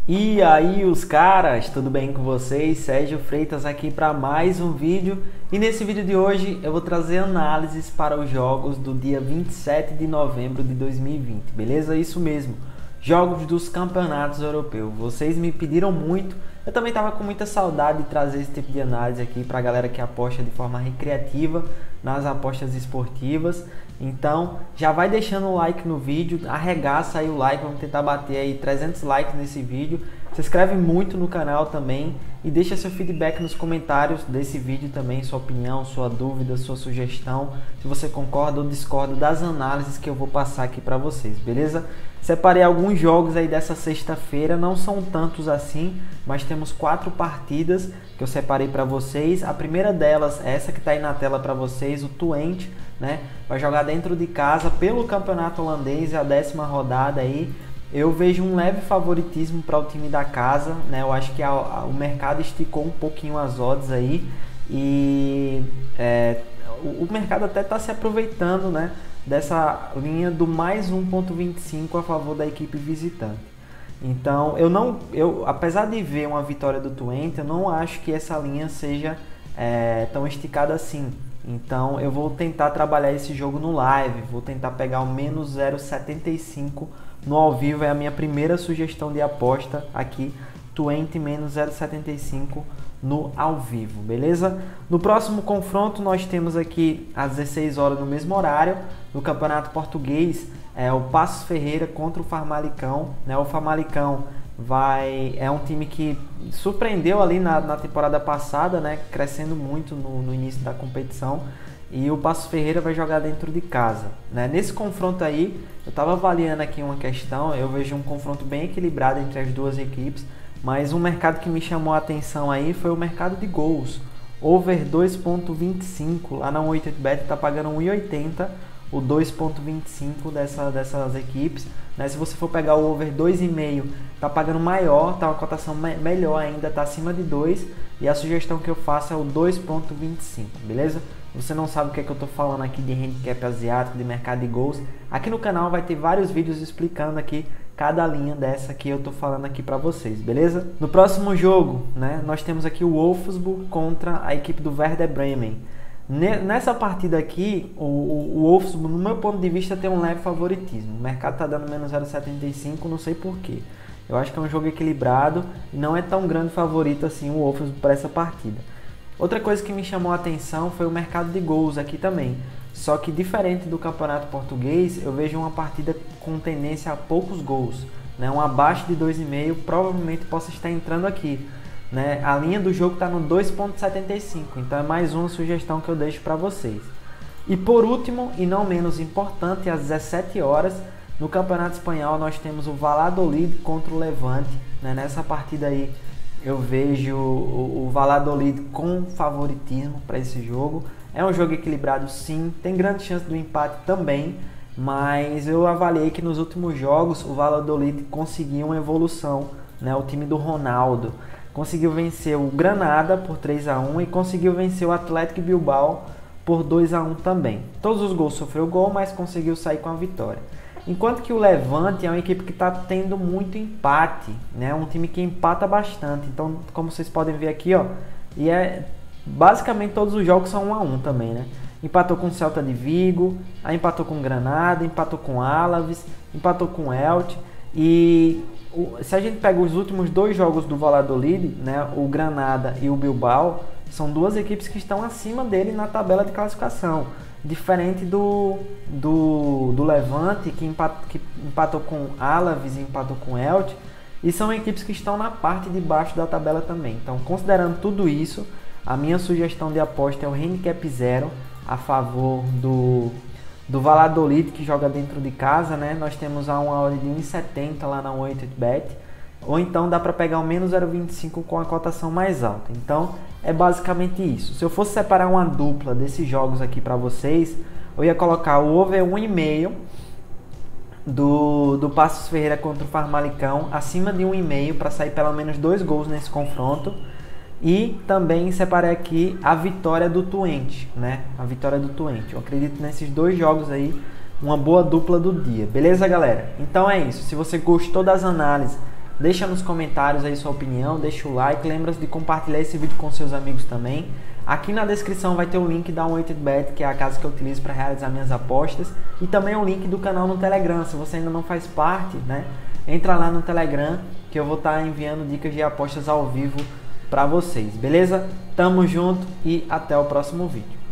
E aí os caras, tudo bem com vocês? Sérgio Freitas aqui para mais um vídeo. E nesse vídeo de hoje eu vou trazer análises para os jogos do dia 27 de novembro de 2020, beleza? Isso mesmo, jogos dos campeonatos europeus. Vocês me pediram muito, eu também estava com muita saudade de trazer esse tipo de análise aqui para a galera que aposta de forma recreativa nas apostas esportivas. Então já vai deixando o like no vídeo, arregaça aí o like, vamos tentar bater aí 300 likes nesse vídeo. Se inscreve muito no canal também e deixa seu feedback nos comentários desse vídeo também, sua opinião, sua dúvida, sua sugestão, se você concorda ou discorda das análises que eu vou passar aqui para vocês, beleza? Separei alguns jogos aí dessa sexta-feira, não são tantos assim, mas temos 4 partidas que eu separei para vocês. A primeira delas é essa que está aí na tela para vocês, o Twente, né? Vai jogar dentro de casa pelo campeonato holandês, é a 10ª rodada aí. Eu vejo um leve favoritismo para o time da casa, né? Eu acho que o mercado esticou um pouquinho as odds aí e o mercado até está se aproveitando, né, dessa linha do mais 1,25 a favor da equipe visitante. Então apesar de ver uma vitória do Twente, eu não acho que essa linha seja tão esticada assim. Então eu vou tentar trabalhar esse jogo no live, vou tentar pegar o menos 0,75 no ao vivo, é a minha primeira sugestão de aposta aqui, Twente menos 0,75 no ao vivo, beleza? No próximo confronto nós temos aqui às 16 horas no mesmo horário, no Campeonato Português, o Paços Ferreira contra o Famalicão, né? O Famalicão é um time que surpreendeu ali na temporada passada, né? Crescendo muito no início da competição, e o Paços Ferreira vai jogar dentro de casa, né? Nesse confronto aí, eu estava avaliando aqui uma questão, eu vejo um confronto bem equilibrado entre as duas equipes, mas um mercado que me chamou a atenção aí foi o mercado de gols. Over 2,25, lá na 188bet está pagando 1,80 o 2,25 dessas equipes, né? Se você for pegar o over 2,5, tá pagando maior, tá uma cotação melhor ainda, tá acima de 2, e a sugestão que eu faço é o 2,25, beleza? Você não sabe o que é que eu tô falando aqui de handicap asiático, de mercado de gols, aqui no canal vai ter vários vídeos explicando aqui cada linha dessa que eu tô falando aqui para vocês, beleza? No próximo jogo, né, nós temos aqui o Wolfsburg contra a equipe do Werder Bremen. Nessa partida aqui, o Wolfsburg, no meu ponto de vista, tem um leve favoritismo. O mercado está dando menos 0,75, não sei porquê. Eu acho que é um jogo equilibrado e não é tão grande favorito assim o Wolfsburg para essa partida. Outra coisa que me chamou a atenção foi o mercado de gols aqui também. Só que diferente do Campeonato Português, eu vejo uma partida com tendência a poucos gols, né? Um abaixo de 2,5 provavelmente possa estar entrando aqui, né? A linha do jogo está no 2,75, então é mais uma sugestão que eu deixo para vocês. E por último, e não menos importante, às 17 horas, no Campeonato Espanhol nós temos o Valladolid contra o Levante, né? Nessa partida aí eu vejo o Valladolid com favoritismo para esse jogo. É um jogo equilibrado sim, tem grande chance do empate também, mas eu avaliei que nos últimos jogos o Valladolid conseguiu uma evolução, né? O time do Ronaldo conseguiu vencer o Granada por 3-1 e conseguiu vencer o Athletic Bilbao por 2-1 também. Todos os gols sofreu gol, mas conseguiu sair com a vitória. Enquanto que o Levante é uma equipe que está tendo muito empate, né? Um time que empata bastante. Então, como vocês podem ver aqui, ó, e basicamente todos os jogos são 1-1 também, né? Empatou com o Celta de Vigo, aí empatou com o Granada, empatou com o Alavés, empatou com o Elche. E se a gente pega os últimos 2 jogos do Valladolid, né, o Granada e o Bilbao, são duas equipes que estão acima dele na tabela de classificação. Diferente do Levante, que empatou com o Alavés e empatou com o Elche, e são equipes que estão na parte de baixo da tabela também. Então, considerando tudo isso, a minha sugestão de aposta é o handicap 0 a favor do Valladolid, que joga dentro de casa, né? Nós temos uma odd de 1,70 lá na 188bet, ou então dá para pegar o menos 0,25 com a cotação mais alta. Então é basicamente isso. Se eu fosse separar uma dupla desses jogos aqui para vocês, eu ia colocar o over 1,5 do Paços Ferreira contra o Famalicão acima de 1,5 para sair pelo menos 2 gols nesse confronto. E também separei aqui a vitória do Twente, né? A vitória do Twente. Eu acredito nesses 2 jogos aí, uma boa dupla do dia. Beleza, galera? Então é isso. Se você gostou das análises, Deixa nos comentários aí sua opinião, deixa o like, lembra de compartilhar esse vídeo com seus amigos também. Aqui na descrição vai ter o link da 1xBet, que é a casa que eu utilizo para realizar minhas apostas, e também o link do canal no Telegram. Se você ainda não faz parte, né, entra lá no Telegram que eu vou estar enviando dicas de apostas ao vivo para vocês, beleza? Tamo junto e até o próximo vídeo.